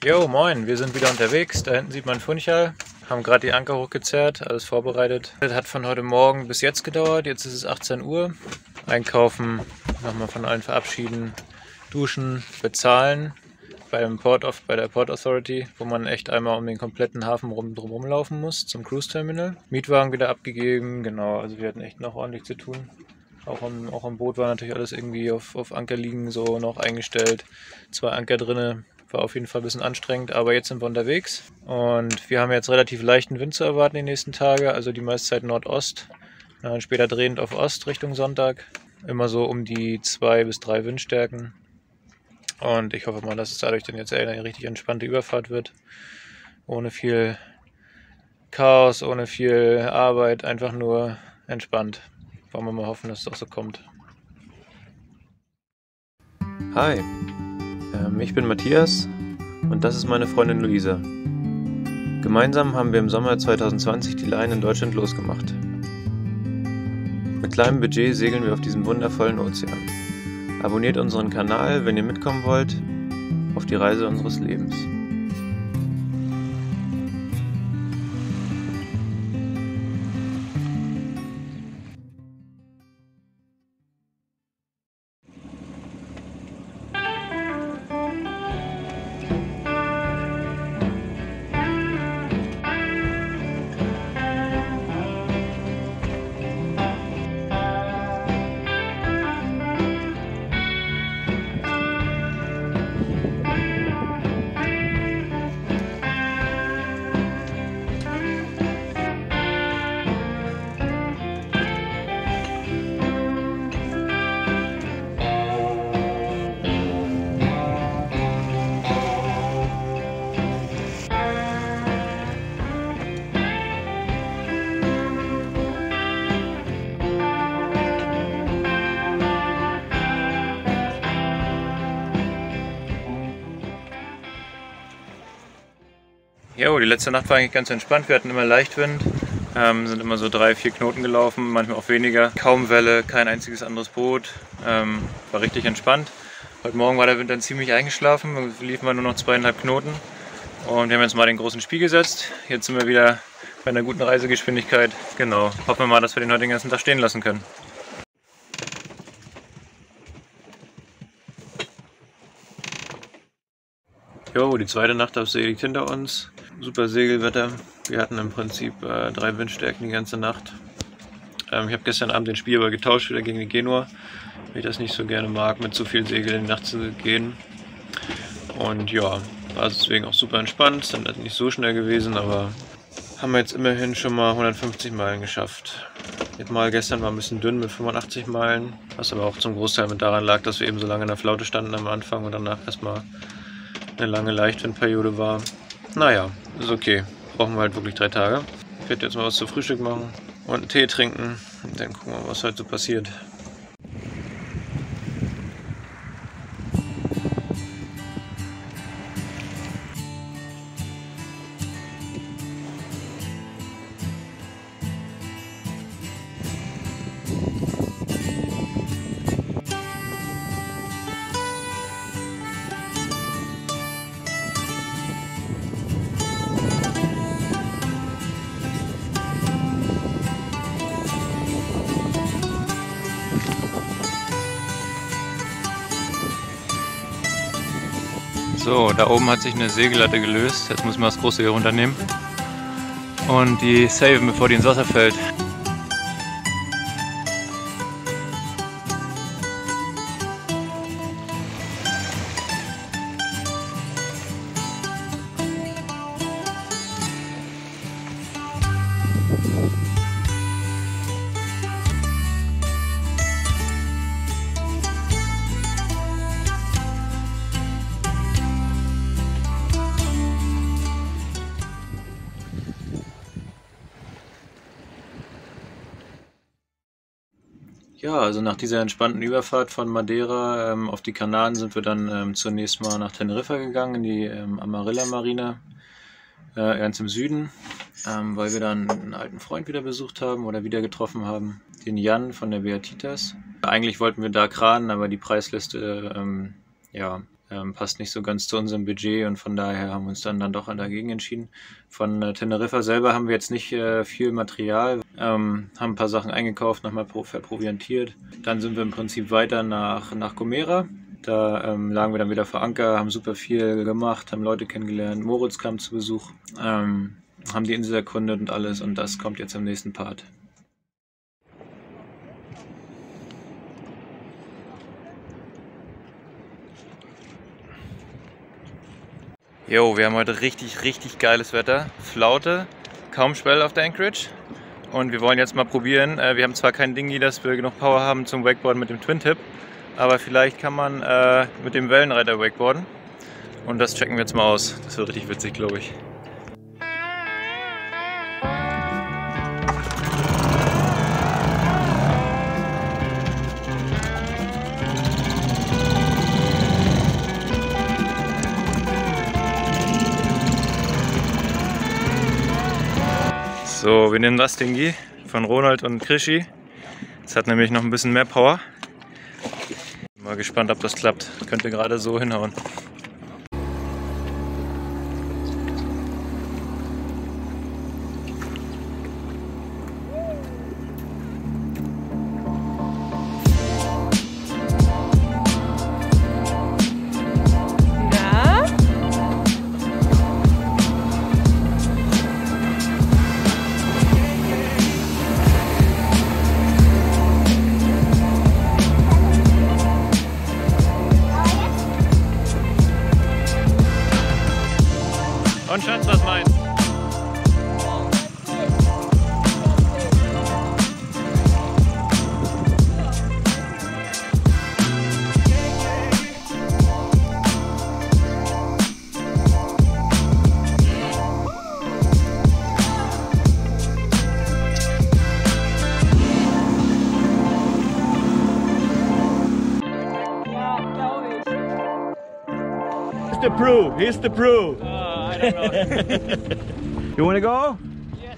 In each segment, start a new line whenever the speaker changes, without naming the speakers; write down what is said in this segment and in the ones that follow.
Jo, moin, wir sind wieder unterwegs. Da hinten sieht man Funchal. Haben gerade die Anker hochgezerrt, alles vorbereitet. Das hat von heute Morgen bis jetzt gedauert. Jetzt ist es 18 Uhr. Einkaufen, nochmal von allen verabschieden, duschen, bezahlen bei der Port Authority, wo man echt einmal um den kompletten Hafen drumherum laufen muss, zum Cruise Terminal. Mietwagen wieder abgegeben, genau, also wir hatten echt noch ordentlich zu tun. Auch am Boot war natürlich alles irgendwie auf Anker liegen, so noch eingestellt. 2 Anker drinne, war auf jeden Fall ein bisschen anstrengend, aber jetzt sind wir unterwegs. Und wir haben jetzt relativ leichten Wind zu erwarten die nächsten Tage, also die meiste Zeit Nordost. Dann später drehend auf Ost Richtung Sonntag. Immer so um die 2 bis 3 Windstärken. Und ich hoffe mal, dass es dadurch dann jetzt eine richtig entspannte Überfahrt wird. Ohne viel Chaos, ohne viel Arbeit, einfach nur entspannt. Wollen wir mal hoffen, dass es auch so kommt. Hi, ich bin Matthias und das ist meine Freundin Luisa. Gemeinsam haben wir im Sommer 2020 die Line in Deutschland losgemacht. Mit kleinem Budget segeln wir auf diesem wundervollen Ozean. Abonniert unseren Kanal, wenn ihr mitkommen wollt, auf die Reise unseres Lebens. Jo, die letzte Nacht war eigentlich ganz entspannt. Wir hatten immer Leichtwind, sind immer so 3-4 Knoten gelaufen, manchmal auch weniger. Kaum Welle, kein einziges anderes Boot. War richtig entspannt. Heute Morgen war der Wind dann ziemlich eingeschlafen, wir liefen nur noch 2,5 Knoten. Und wir haben jetzt mal den großen Spiel gesetzt. Jetzt sind wir wieder bei einer guten Reisegeschwindigkeit. Genau, hoffen wir mal, dass wir den heute den ganzen Tag stehen lassen können. Jo, die zweite Nacht auf See liegt hinter uns. Super Segelwetter. Wir hatten im Prinzip 3 Windstärken die ganze Nacht. Ich habe gestern Abend den Spiel aber getauscht wieder gegen die Genua, weil ich das nicht so gerne mag, mit zu viel Segel in die Nacht zu gehen. Und ja, war deswegen auch super entspannt. Ist dann nicht so schnell gewesen, aber haben wir jetzt immerhin schon mal 150 Meilen geschafft. Das Mal gestern war ein bisschen dünn mit 85 Meilen, was aber auch zum Großteil mit daran lag, dass wir eben so lange in der Flaute standen am Anfang und danach erstmal eine lange Leichtwindperiode war. Naja, ist okay. Brauchen wir halt wirklich 3 Tage. Ich werde jetzt mal was zu Frühstück machen und einen Tee trinken. Und dann gucken wir, was heute so passiert. So, da oben hat sich eine Segellatte gelöst. Jetzt müssen wir das große hier runternehmen und die saven, bevor die ins Wasser fällt. Ja, also nach dieser entspannten Überfahrt von Madeira auf die Kanaren sind wir dann zunächst mal nach Teneriffa gegangen, in die Amarilla Marina, ganz im Süden, weil wir dann einen alten Freund wieder besucht haben oder wieder getroffen haben, den Jan von der Beatitas. Eigentlich wollten wir da kranen, aber die Preisliste passt nicht so ganz zu unserem Budget und von daher haben wir uns dann doch dagegen entschieden. Von Teneriffa selber haben wir jetzt nicht viel Material, haben ein paar Sachen eingekauft, nochmal verproviantiert. Dann sind wir im Prinzip weiter nach Gomera. Da lagen wir dann wieder vor Anker, haben super viel gemacht, haben Leute kennengelernt. Moritz kam zu Besuch, haben die Insel erkundet und alles und das kommt jetzt im nächsten Part. Jo, wir haben heute richtig geiles Wetter. Flaute, kaum Schwell auf der Anchorage. Und wir wollen jetzt mal probieren. Wir haben zwar kein Dinghy, dass wir genug Power haben zum Wakeboarden mit dem Twin-Tip, aber vielleicht kann man mit dem Wellenreiter wakeboarden. Und das checken wir jetzt mal aus. Das wird richtig witzig, glaube ich. So, wir nehmen das Dinghy von Ronald und Krischi. Es hat nämlich noch ein bisschen mehr Power. Mal gespannt, ob das klappt. Könnte gerade so hinhauen. Und Schatz, was meinst du?
The pro, he's the pro.
I don't know.
You wanna go?
Yes.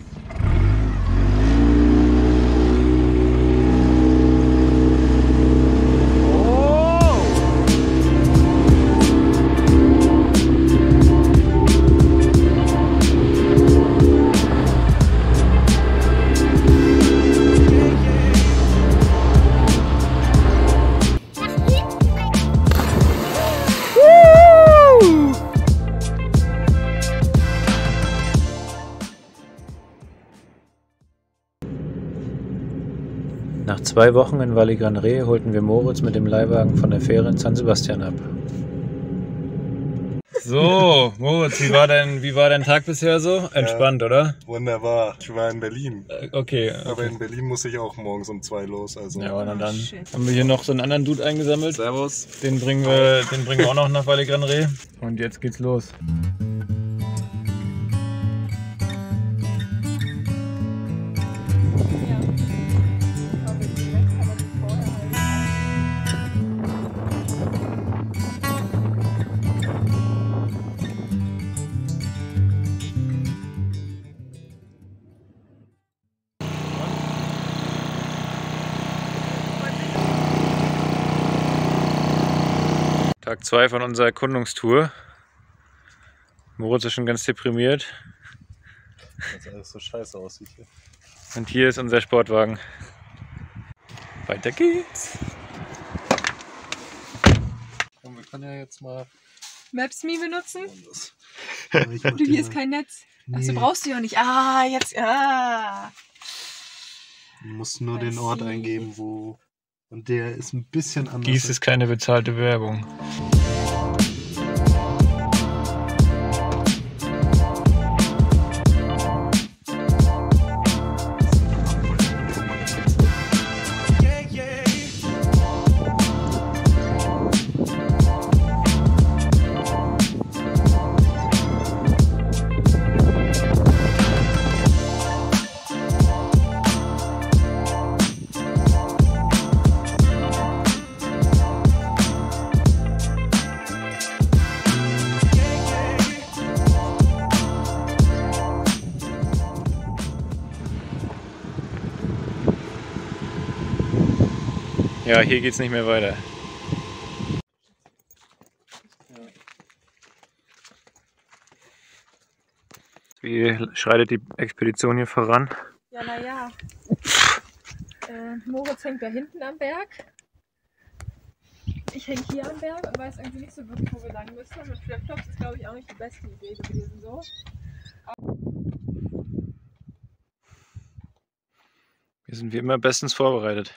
Nach 2 Wochen in Valle Gran Rey holten wir Moritz mit dem Leihwagen von der Fähre in San Sebastian ab. So, Moritz, wie war dein Tag bisher so? Entspannt, oder?
Wunderbar. Ich war in Berlin.
Okay.
Aber in Berlin muss ich auch morgens um 2 los. Also.
Ja, und dann haben wir hier noch so einen anderen Dude eingesammelt.
Servus.
Den bringen wir auch noch nach Valle Gran Rey. Und jetzt geht's los. Tag 2 von unserer Erkundungstour. Moritz ist schon ganz deprimiert.
Weil alles so scheiße aussieht hier.
Und hier ist unser Sportwagen. Weiter geht's.
Und wir können ja jetzt mal
Maps.me benutzen?
Du,
hier ist kein Netz. Achso, brauchst du ja nicht. Ah, jetzt. Ah.
Du musst nur den Ort eingeben, wo. Und der ist ein bisschen anders.
Dies ist keine bezahlte Werbung. Ja, hier geht's nicht mehr weiter. Wie schreitet die Expedition hier voran?
Ja, naja. Moritz hängt da hinten am Berg. Ich hänge hier am Berg und weiß irgendwie nicht so wirklich, wo wir lang müssen. Und mit Flipflops ist, glaube ich, auch nicht die beste Idee gewesen. So.
Wir sind wie immer bestens vorbereitet.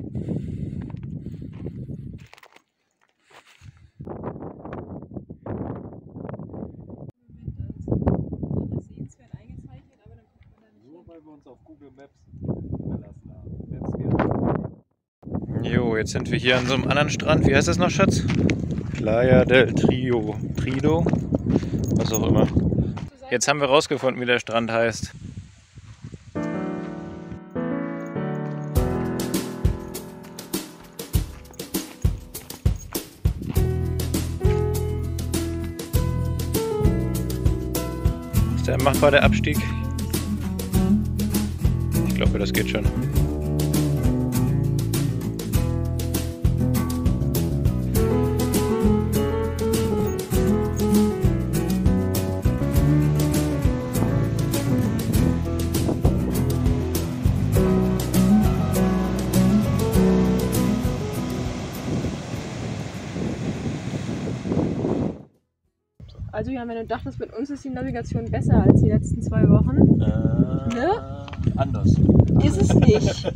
Nur weil wir uns auf Google Maps verlassen haben.
Jo, jetzt sind wir hier an so einem anderen Strand. Wie heißt das noch, Schatz? Playa del Trido, was auch immer. Jetzt haben wir rausgefunden, wie der Strand heißt. Ist der machbar, der Abstieg? Ich glaube, das geht schon.
Also ja, wenn du dachtest, mit uns ist die Navigation besser als die letzten 2 Wochen. Ne?
Anders.
Ist es nicht.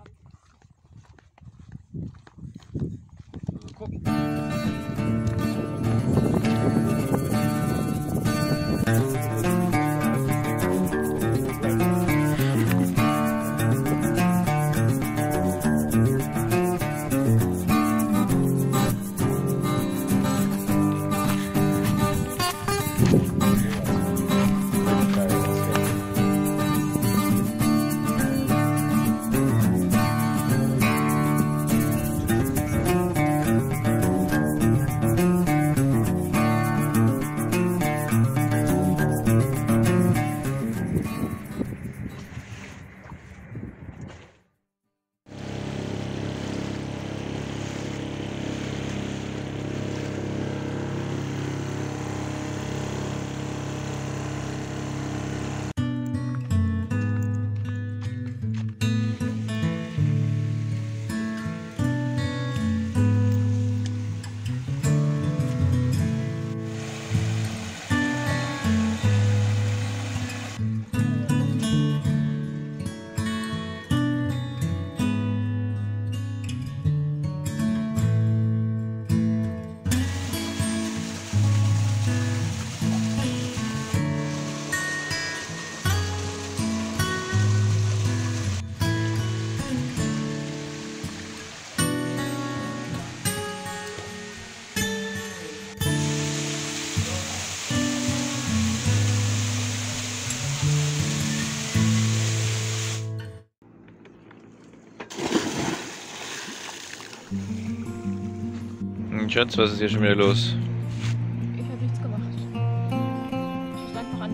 Schatz, was ist hier schon wieder los?
Ich habe nichts gemacht. Ich stand noch an.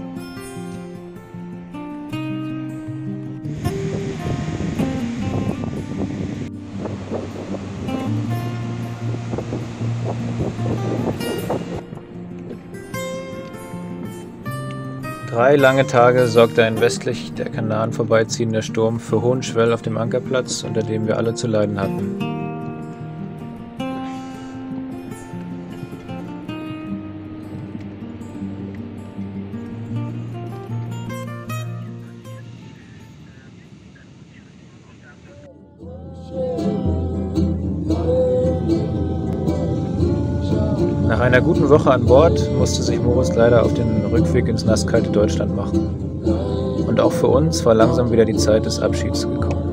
Drei lange Tage sorgte ein westlich der Kanaren vorbeiziehender Sturm für hohen Schwell auf dem Ankerplatz, unter dem wir alle zu leiden hatten. Nach einer guten Woche an Bord musste sich Moritz leider auf den Rückweg ins nasskalte Deutschland machen. Und auch für uns war langsam wieder die Zeit des Abschieds gekommen.